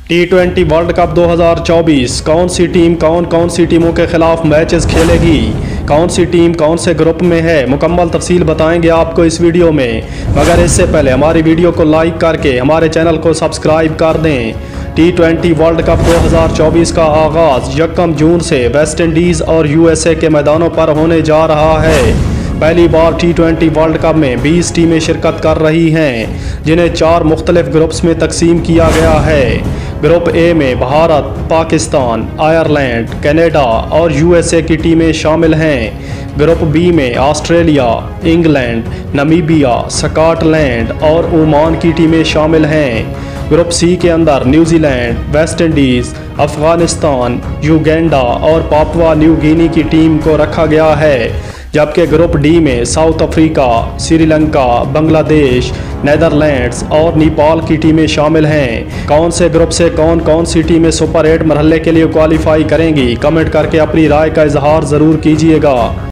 T20 world cup 2024 कौन सी team कौन सी टीमों के खिलाफ मैचेस खेलेगी, कौन सी टीम कौन से ग्रुप में है, मुकम्मल तफसील बताएंगे आपको इस वीडियो में। मगर इससे पहले हमारी वीडियो को लाइक करके हमारे चैनल को सब्सक्राइब कर दें। T20 वर्ल्ड कप 2024 का आगाज़ 1 जून से वेस्ट इंडीज़ और USA के मैदानों पर होने जा रहा है। पहली बार T20 वर्ल्ड कप में 20 टीमें शिरकत कर रही हैं, जिन्हें 4 मुख्तलिफ ग्रुप्स में तकसीम किया गया है। ग्रुप ए में भारत, पाकिस्तान, आयरलैंड, कनाडा और USA की टीमें शामिल हैं। ग्रुप बी में ऑस्ट्रेलिया, इंग्लैंड, नामीबिया, स्कॉटलैंड और ओमान की टीमें शामिल हैं। ग्रुप सी के अंदर New Zealand, West Indies, Afghanistan, Uganda और पापुआ न्यू गिनी की टीम को रखा गया है। जबकि ग्रुप डी में south Africa, Sri Lanka, Bangladesh, Netherlands और नेपाल की टीमें शामिल हैं। कौन से ग्रुप से कौन सी टीमें सुपर 8 मरहले के लिए क्वालिफाई करेंगी, कमेंट करके अपनी राय का इजहार ज़रूर कीजिएगा।